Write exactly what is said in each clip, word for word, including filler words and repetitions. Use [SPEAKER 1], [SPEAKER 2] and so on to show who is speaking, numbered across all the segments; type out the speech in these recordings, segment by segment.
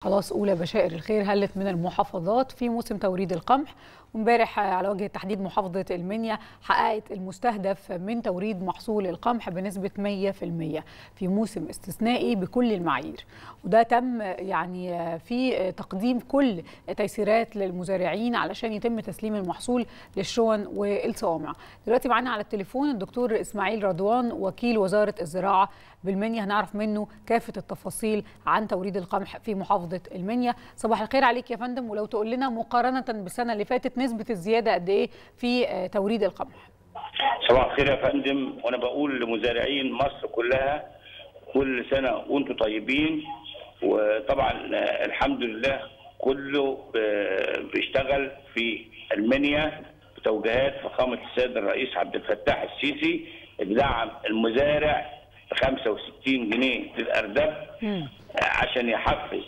[SPEAKER 1] خلاص أولى بشائر الخير هلت من المحافظات في موسم توريد القمح، وامبارح على وجه التحديد محافظة المنيا حققت المستهدف من توريد محصول القمح بنسبة مية في المية في موسم استثنائي بكل المعايير، وده تم يعني في تقديم كل تيسيرات للمزارعين علشان يتم تسليم المحصول للشون والصوامع. دلوقتي معانا على التليفون الدكتور إسماعيل رضوان وكيل وزارة الزراعة بالمنيا، هنعرف منه كافة التفاصيل عن توريد القمح في محافظة المنيا. صباح الخير عليك يا فندم، ولو تقول لنا مقارنة بالسنة اللي فاتت نسبة الزيادة قد ايه في توريد القمح؟
[SPEAKER 2] صباح الخير يا فندم، وانا بقول لمزارعين مصر كلها كل سنة وانتم طيبين. وطبعا الحمد لله كله بيشتغل في المنيا بتوجيهات فخامة السيد الرئيس عبد الفتاح السيسي، دعم المزارع ب خمسة وستين جنيه للأردب عشان يحفز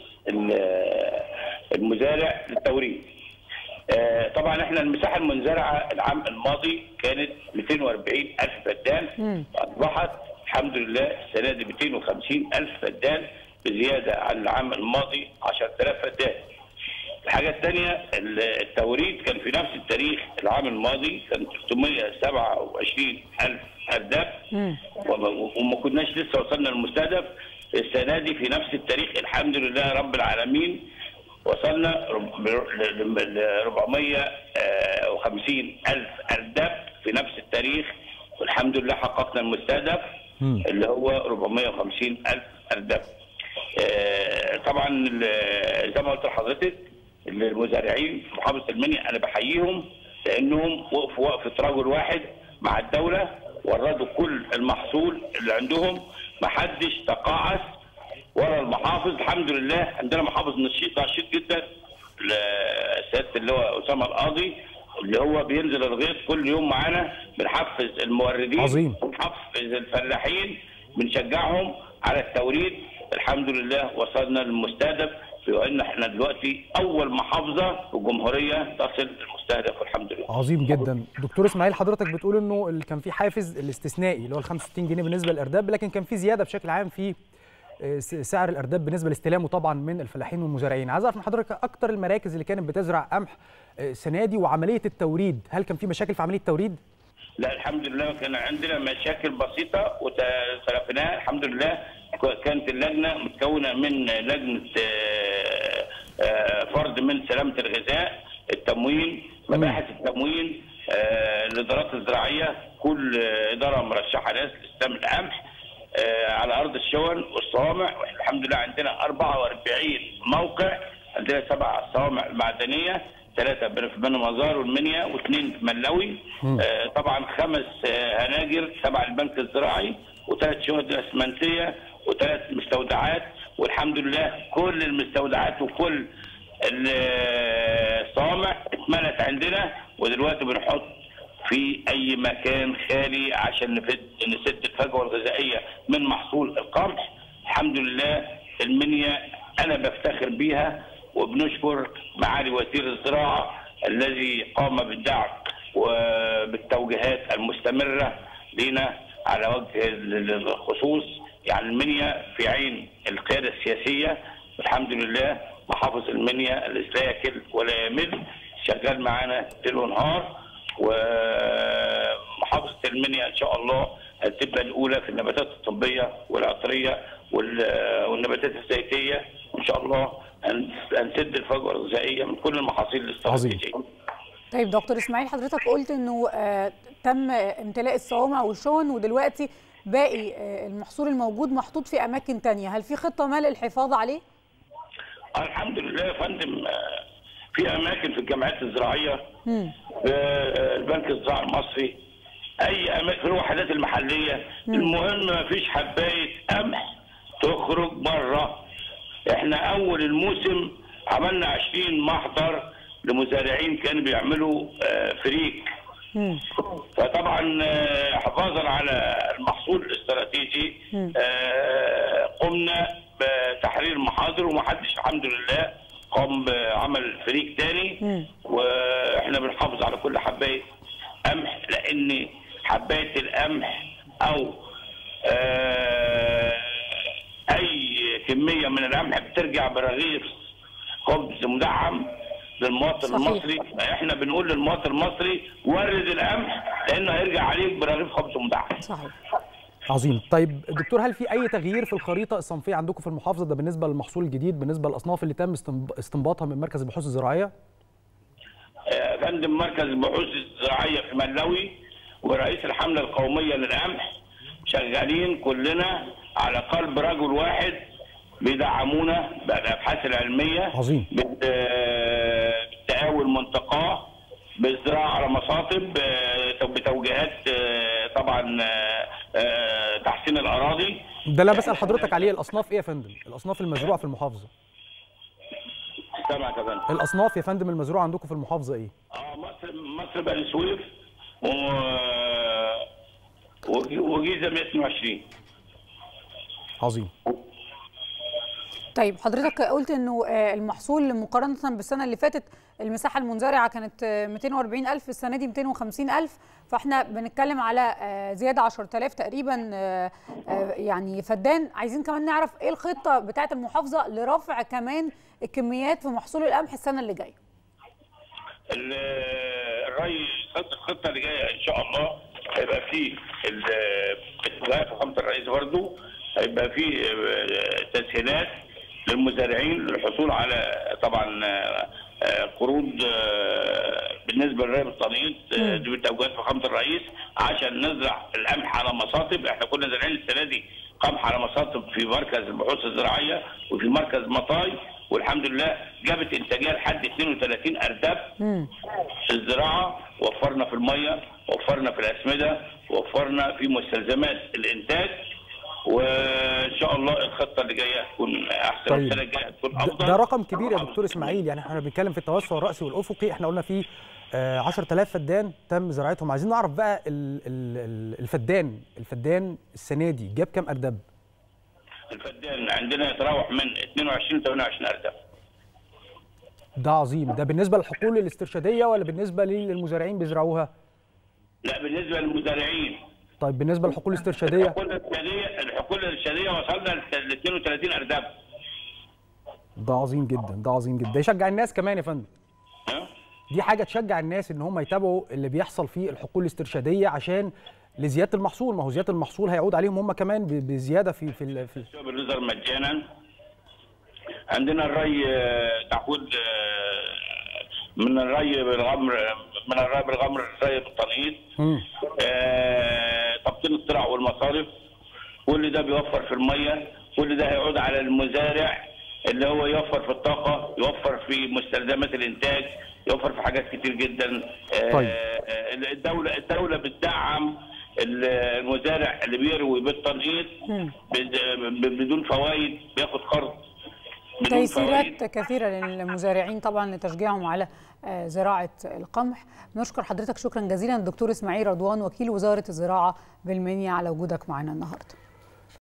[SPEAKER 2] المزارع للتوريد. طبعا احنا المساحه المنزرعه العام الماضي كانت مئتين وأربعين ألف فدان، اصبحت الحمد لله السنه دي مئتين وخمسين ألف فدان بزياده عن العام الماضي عشرة آلاف فدان. الحاجه الثانيه التوريد كان في نفس التاريخ العام الماضي كان ثلاثمئة وسبعة وعشرين ألف أرداب وما كناش لسه وصلنا للمستهدف. السنه دي في نفس التاريخ الحمد لله رب العالمين وصلنا ل أربعمئة وخمسين ألف أرداب في نفس التاريخ، والحمد لله حققنا المستهدف اللي هو أربعمئة وخمسين ألف أرداب. طبعا زي ما قلت لحضرتك المزارعين في محافظه المنيا انا بحييهم لانهم وقفوا وقفه رجل واحد مع الدوله، وردوا كل المحصول اللي عندهم، ما حدش تقاعس ورا المحافظ. الحمد لله عندنا محافظ نشيط نشيط جدا، سياده اللي هو اسامه القاضي اللي هو بينزل الغيط كل يوم معانا، بنحفز الموردين
[SPEAKER 3] عظيم،
[SPEAKER 2] بنحفز الفلاحين، بنشجعهم على التوريد. الحمد لله وصلنا للمستهدف، وان احنا دلوقتي اول محافظه في الجمهوريه تصل للمستهدف والحمد لله.
[SPEAKER 3] عظيم جدا. دكتور اسماعيل، حضرتك بتقول انه كان في حافز الاستثنائي اللي هو ال خمسة وستين جنيه بالنسبه للارداب، لكن كان في زياده بشكل عام في سعر الارداب بالنسبه لاستلامه طبعا من الفلاحين والمزارعين. عايز اعرف من حضرتك اكتر المراكز اللي كانت بتزرع قمح السنه دي وعمليه التوريد، هل كان في مشاكل في عمليه التوريد؟
[SPEAKER 2] لا الحمد لله كان عندنا مشاكل بسيطه وتلافيناها الحمد لله. كانت اللجنه متكونه من لجنه فرد من سلامه الغذاء، التموين، مباحث التموين، الادارات الزراعيه، كل اداره مرشحه ناس لاستلام القمح على ارض الشون والصوامع. واحنا الحمد لله عندنا أربعة وأربعين موقع، عندنا سبع صوامع معدنيه، ثلاثه في بني مزار والمنيا واثنين في ملاوي، آه طبعا خمس آه هناجر تبع البنك الزراعي، وثلاث شهود اسمنتيه، وثلاث مستودعات. والحمد لله كل المستودعات وكل الصوامع اتملت عندنا، ودلوقتي بنحط في اي مكان خالي عشان نفد نسد الفجوه الغذائيه من محصول القمح. الحمد لله المنيا انا بفتخر بيها، وبنشكر معالي وزير الزراعه الذي قام بالدعم وبالتوجيهات المستمره لنا على وجه الخصوص. يعني المنيا في عين القياده السياسيه الحمد لله. محافظ المنيا اللي لا يكل ولا يمل شغال معانا ليل ونهار، ومحافظه المنيا ان شاء الله هتبقى الاولى في النباتات الطبيه والعطريه والنباتات الزيتيه، وان شاء الله هنسد الفجوه الغذائيه من كل المحاصيل الاستراتيجيه.
[SPEAKER 1] طيب دكتور اسماعيل، حضرتك قلت انه آه تم امتلاء الصوامع والشون، ودلوقتي باقي آه المحصول الموجود محطوط في اماكن ثانيه، هل في خطه ما للحفاظ عليه؟
[SPEAKER 2] الحمد لله يا فندم، في اماكن في الجمعيات الزراعيه، في البنك الزراعي المصري، اي اماكن في الوحدات المحليه. مم. المهم ما فيش حبايه قمح تخرج بره. احنا اول الموسم عملنا عشرين محضر لمزارعين كانوا بيعملوا فريك. مم. فطبعا حفاظا على المحصول الاستراتيجي قمنا بتحرير محاضر، ومحدش الحمد لله قام بعمل فريق تاني، واحنا بنحافظ على كل حبايه قمح، لان حبايه القمح او اي كميه من القمح بترجع برغيف خبز مدعم للمواطن
[SPEAKER 1] صحيح.
[SPEAKER 2] المصري. احنا بنقول للمواطن المصري ورد القمح لانه هيرجع عليك برغيف خبز مدعم.
[SPEAKER 1] صحيح.
[SPEAKER 3] عظيم. طيب دكتور، هل في اي تغيير في الخريطه الصنفيه عندكم في المحافظه ده بالنسبه للمحصول الجديد، بالنسبه للاصناف اللي تم استنباطها من مركز البحوث الزراعيه؟
[SPEAKER 2] يا فندم، مركز البحوث الزراعيه في ملاوي ورئيس الحمله القوميه للقمح شغالين كلنا على قلب رجل واحد بيدعمونا بالابحاث العلميه.
[SPEAKER 3] عظيم.
[SPEAKER 2] بالتقاوي المنتقاه، بالزراعه على مصاطب، بتوجيهات طبعا تحسين الاراضي.
[SPEAKER 3] ده اللي بسال حضرتك عليه، الاصناف ايه يا فندم؟ الاصناف المزروعه في المحافظه.
[SPEAKER 2] سامعك يا فندم.
[SPEAKER 3] الاصناف يا فندم المزروعه عندكم في المحافظه ايه؟
[SPEAKER 2] اه مصر مصر بني سويف و وجيزه مئة واثنين وعشرين.
[SPEAKER 3] عظيم.
[SPEAKER 1] طيب حضرتك قلت انه المحصول مقارنه بالسنه اللي فاتت المساحه المنزرعه كانت مئتين وأربعين ألف، السنه دي مئتين وخمسين ألف، فاحنا بنتكلم على زياده عشرة آلاف تقريبا يعني فدان. عايزين كمان نعرف ايه الخطه بتاعه المحافظه لرفع كمان الكميات في محصول القمح السنه اللي جايه.
[SPEAKER 2] الري الخطه اللي جايه ان شاء الله هيبقى فيه اتفاقات فخامه الرئيس برضه، هيبقى فيه تسهيلات للمزارعين للحصول على طبعا قروض بالنسبه للري بالتنقيط. دي بتوجيهات فخامه الرئيس عشان نزرع القمح على مصاطب. احنا كنا زارعين السنه دي قمح على مصاطب في مركز البحوث الزراعيه وفي مركز مطاي، والحمد لله جابت انتاجيه لحد اثنين وثلاثين ارداب في الزراعه. وفرنا في الميه، وفرنا في الاسمده، وفرنا في مستلزمات الانتاج، وان شاء الله الخطه اللي جايه هتكون احسن.
[SPEAKER 3] طيب.
[SPEAKER 2] السنه الجايه هتكون افضل.
[SPEAKER 3] ده رقم كبير يا دكتور اسماعيل، يعني احنا بنتكلم في التوسع الراسي والافقي، احنا قلنا فيه عشرة آلاف فدان تم زراعتهم. عايزين نعرف بقى الفدان الفدان السنه دي جاب كام ارداب؟
[SPEAKER 2] الفدان عندنا يتراوح من اثنين وعشرين ل ثمانية وعشرين ارداب.
[SPEAKER 3] ده عظيم. ده بالنسبه للحقول الاسترشاديه ولا بالنسبه للمزارعين بيزرعوها؟
[SPEAKER 2] لا، بالنسبه للمزارعين.
[SPEAKER 3] طيب بالنسبه للحقول الاسترشاديه؟
[SPEAKER 2] الحقول الاسترشاديه الحقول الاسترشاديه وصلنا ل اثنين وثلاثين ارداب.
[SPEAKER 3] ده عظيم جدا، ده عظيم جدا. ده يشجع الناس كمان يا فندم.
[SPEAKER 2] ها؟
[SPEAKER 3] دي حاجه تشجع الناس ان هم يتابعوا اللي بيحصل في الحقول الاسترشاديه عشان لزياده المحصول. ما هو زياده المحصول هيعود عليهم هم كمان بزياده في في في
[SPEAKER 2] شوب الليزر مجانا. عندنا الري تعويض من الري بالغمر، من الري بالغمر الري بالتنقيط، تبطين الزراع والمصارف. كل ده بيوفر في الميه، كل ده هيعود على المزارع اللي هو يوفر في الطاقه، يوفر في مستلزمات الانتاج، يوفر في حاجات كتير جدا.
[SPEAKER 3] طيب.
[SPEAKER 2] الدوله الدوله بتدعم المزارع اللي بيروي بالتنقيط بدون فوائد، بياخد قرض بدون
[SPEAKER 1] تيسيرات
[SPEAKER 2] فوائد.
[SPEAKER 1] كثيره للمزارعين طبعا لتشجيعهم على زراعه القمح. نشكر حضرتك شكرا جزيلا الدكتور اسماعيل رضوان وكيل وزاره الزراعه بالمنيا على وجودك معنا النهارده.